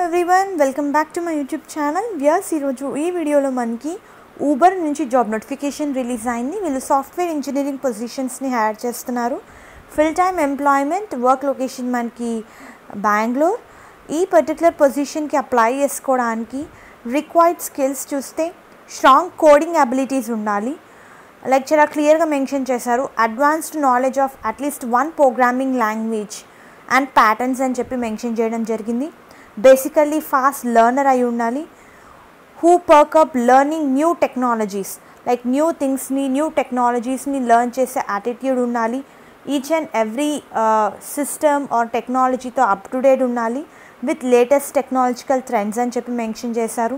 everyone, welcome back to my YouTube channel. Yes, ee video lo manki Uber nunchi job notification release ayindi. Veelu software engineering positions ni hire chestunnaru. Full time employment, work location manki Bangalore. Ee particular position ki apply chesukodaniki required skills chuste strong coding abilities undali. Like chala clear ga mention chesaru, advanced knowledge of at least one programming language and patterns అని చెప్పి mention చేయడం జరిగింది. Basically fast learner అయి ఉండాలి. Who perk up learning new technologies, like new థింగ్స్ని new టెక్నాలజీస్ని learn చేసే attitude ఉండాలి. Each and every system or టెక్నాలజీతో అప్ టు డేట్ ఉండాలి విత్ లేటెస్ట్ టెక్నాలజికల్ ట్రెండ్స్ అని చెప్పి మెన్షన్ చేశారు.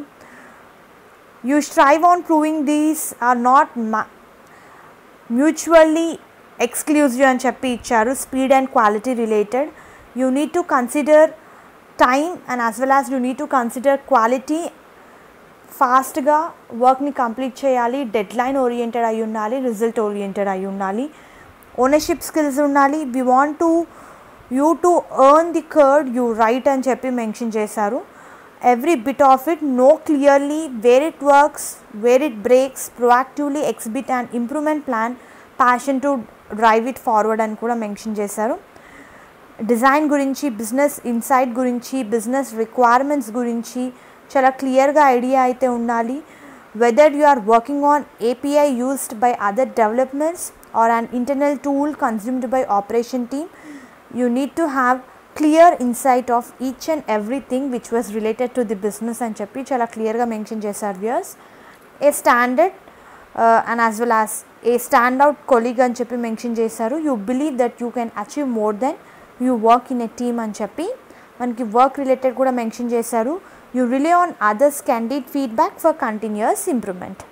You strive on proving these are not mutually exclusive అని చెప్పి ఇచ్చారు. Speed and quality related. You need to consider time and as well as you need to consider quality. ఫాస్ట్గా వర్క్ని complete చేయాలి. Dead line oriented అయి ఉండాలి. Result oriented అయి ఉండాలి. ఓనర్షిప్ స్కిల్స్ ఉండాలి. We want to you to earn the curd you right అని చెప్పి మెన్షన్ చేశారు. Every bit of it, no clearly where it works, where it breaks, proactively exhibit and improvement plan, passion to drive it forward అని కూడా mention చేశారు. Design గురించి, business insight గురించి, business requirements గురించి చాలా క్లియర్గా ఐడియా అయితే ఉండాలి. Whether you are working on API used by other developments or an internal tool consumed by operation team, you need to have clear insight of each and everything which was related to the business అని చెప్పి చాలా క్లియర్గా mention చేశారు. Viewers, a standard and as well as a standout colleague అని చెప్పి mention చేశారు. You believe that you can achieve more than you work in a team అని చెప్పి మనకి వర్క్ రిలేటెడ్ కూడా మెన్షన్ చేశారు. You rely on others candidate feedback for continuous improvement.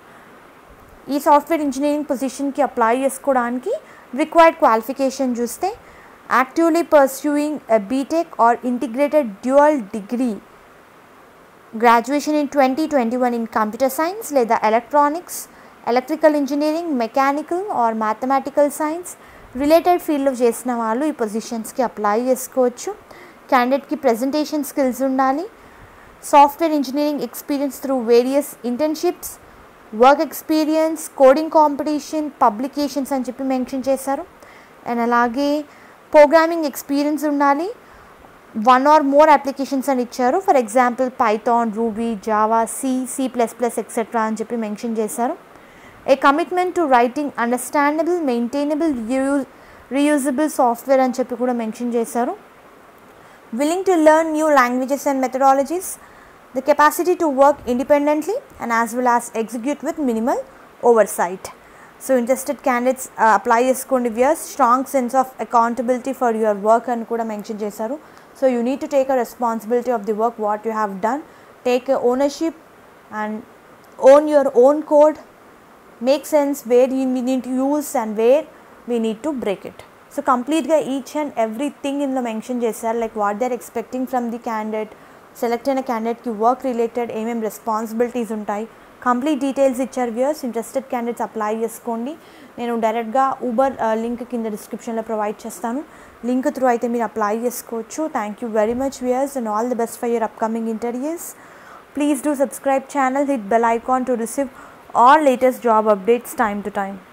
ఈ software engineering పొజిషన్కి అప్లై చేసుకోవడానికి రిక్వైర్డ్ క్వాలిఫికేషన్ చూస్తే actively pursuing a BTech or integrated dual degree, graduation in 2021 in computer science లేదా electronics, electrical engineering, mechanical or mathematical science related ఫీల్డ్లో చేసిన వాళ్ళు ఈ పొజిషన్స్కి apply చేసుకోవచ్చు. క్యాండిడేట్కి ప్రజెంటేషన్ స్కిల్స్ ఉండాలి. Software engineering experience through various internships, work experience, coding competition, publications అని చెప్పి మెన్షన్ చేశారు. అండ్ అలాగే ప్రోగ్రామింగ్ ఎక్స్పీరియన్స్ ఉండాలి. వన్ ఆర్ మోర్ అప్లికేషన్స్ అని ఇచ్చారు. For example Python, Ruby, Java, C++ etcetera అని చెప్పి మెన్షన్ చేశారు. A commitment to writing understandable, maintainable, reusable software అని చెప్పి కూడా మెన్షన్ చేశారు. Willing to learn new languages and methodologies, the capacity to work independently and as well as execute with minimal oversight. So interested candidates apply చేసుకోండి. Viewers, strong sense of accountability for your work అని కూడా mention చేశారు. So you need to take a responsibility of the work what you have done, take a ownership and own your own code, make sense where we need to use and where we need to break it. So completely each and everything in the mention చేశారు, like what they are expecting from the candidate, select అయిన క్యాండిడేట్కి work related ఏమేమి responsibilities ఉంటాయి, complete details ఇచ్చారు. Viewers, interested candidates apply చేసుకోండి. నేను డైరెక్ట్గా Uber link కింద డిస్క్రిప్షన్లో ప్రొవైడ్ చేస్తాను. లింక్ త్రూ అయితే మీరు అప్లై చేసుకోవచ్చు. Thank you very much viewers and all the best for your upcoming interviews. Please do subscribe channel, hit bell icon to receive all latest job updates time to time.